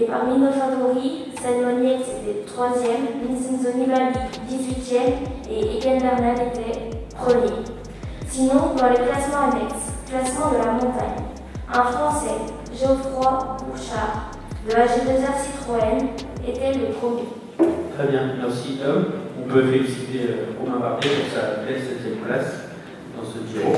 Et parmi nos favoris, Salonier était 3e, Vincenzo Nibali 18e et Egan Bernal était 1er. Sinon, dans les classements annexes, classement de la montagne, un Français, Geoffroy Bouchard, de AG2R Citroën, était le premier. Très bien, merci Tom. On peut féliciter Romain Bardet pour sa belle 7e place dans ce Giro.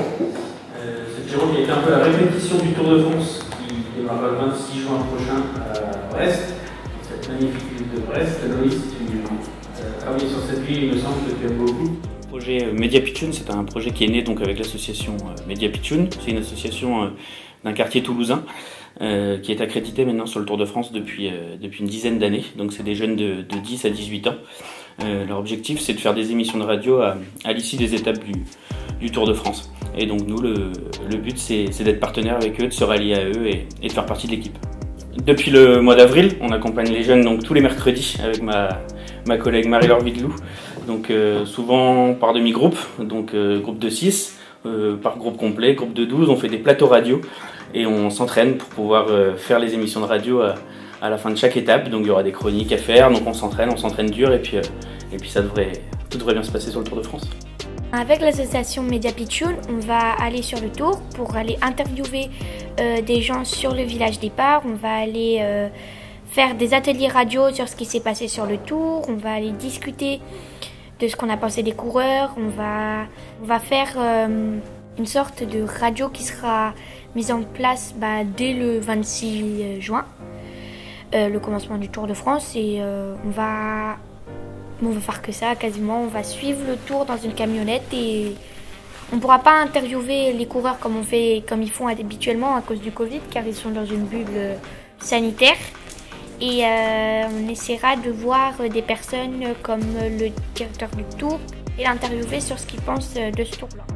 Ce Giro qui est un peu la répétition du Tour de France qui démarrera le 26 juin prochain à Brest. Cette magnifique ville de Brest. Loïs, tu as travaillé sur cette ville, il me semble que tu aimes beaucoup. Le projet Média Pitchoun, c'est un projet qui est né donc avec l'association Média Pitchoun. C'est une association d'un quartier toulousain qui est accrédité maintenant sur le Tour de France depuis une dizaine d'années. Donc c'est des jeunes de 10 à 18 ans. Leur objectif, c'est de faire des émissions de radio à l'issue des étapes du Tour de France. Et donc nous, le but, c'est d'être partenaire avec eux, de se rallier à eux et de faire partie de l'équipe. Depuis le mois d'avril, on accompagne les jeunes donc tous les mercredis avec ma collègue Marie-Laure Videlou. Donc souvent par demi-groupe, donc groupe de 6, par groupe complet, groupe de 12, on fait des plateaux radio et on s'entraîne pour pouvoir faire les émissions de radio à la fin de chaque étape. Donc il y aura des chroniques à faire, donc on s'entraîne dur et puis tout devrait bien se passer sur le Tour de France. Avec l'association Média Pitchoun, on va aller sur le Tour pour aller interviewer des gens sur le village départ. On va aller faire des ateliers radio sur ce qui s'est passé sur le Tour. On va aller discuter de ce qu'on a pensé des coureurs. On va faire une sorte de radio qui sera mise en place dès le 26 juin, le commencement du Tour de France. Et on va faire que ça quasiment. On va suivre le Tour dans une camionnette et on ne pourra pas interviewer les coureurs comme ils font habituellement à cause du Covid, car ils sont dans une bulle sanitaire. Et on essaiera de voir des personnes comme le directeur du Tour et l'interviewer sur ce qu'il pense de ce Tour-là.